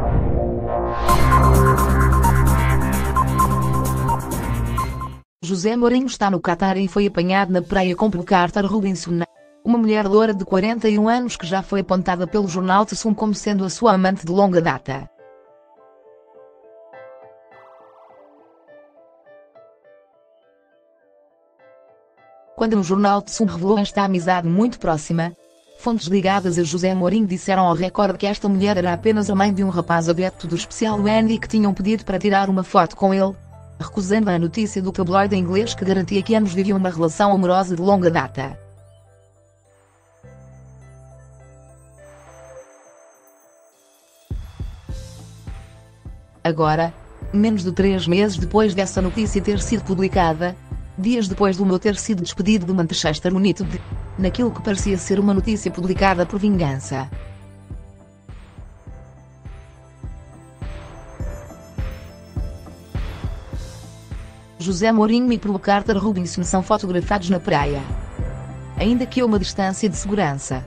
José Mourinho está no Catar e foi apanhado na praia com Carter Robinson, uma mulher loura de 41 anos que já foi apontada pelo jornal The Sun como sendo a sua amante de longa data. Quando o jornal The Sun revelou esta amizade muito próxima, fontes ligadas a José Mourinho disseram ao Record que esta mulher era apenas a mãe de um rapaz adepto do especial Wendy que tinham pedido para tirar uma foto com ele, recusando a notícia do tabloide inglês que garantia que ambos viviam uma relação amorosa de longa data. Agora, menos de 3 meses depois dessa notícia ter sido publicada, dias depois do Mo ter sido despedido do Manchester United, naquilo que parecia ser uma notícia publicada por vingança, José Mourinho e Carter Robinson são fotografados na praia, ainda que a uma distância de segurança.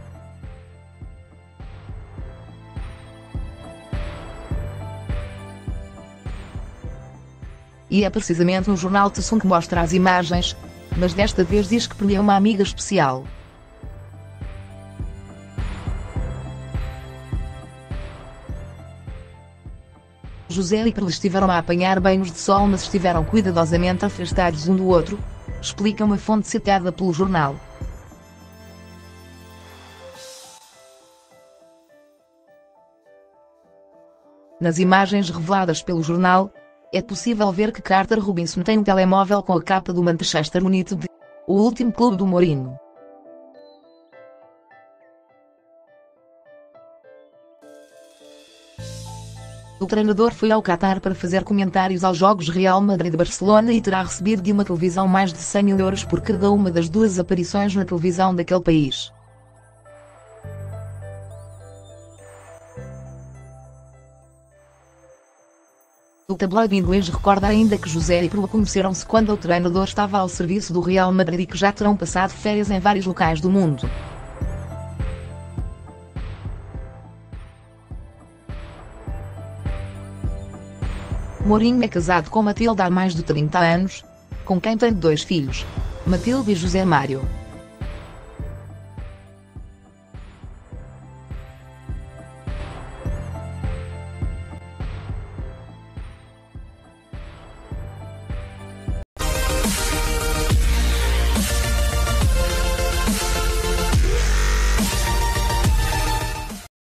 E é precisamente no jornal The Sun que mostra as imagens, mas desta vez diz que é uma amiga especial. José e Pearl estiveram a apanhar banhos de sol, mas estiveram cuidadosamente afastados um do outro, explica uma fonte citada pelo jornal. Nas imagens reveladas pelo jornal, é possível ver que Carter Robinson tem um telemóvel com a capa do Manchester United, o último clube do Mourinho. O treinador foi ao Catar para fazer comentários aos jogos Real Madrid-Barcelona e terá recebido de uma televisão mais de 100 mil euros por cada uma das 2 aparições na televisão daquele país. O tabloide inglês recorda ainda que José e Pearl conheceram-se quando o treinador estava ao serviço do Real Madrid e que já terão passado férias em vários locais do mundo. Mourinho é casado com Matilde há mais de 30 anos, com quem tem 2 filhos, Matilde e José Mário.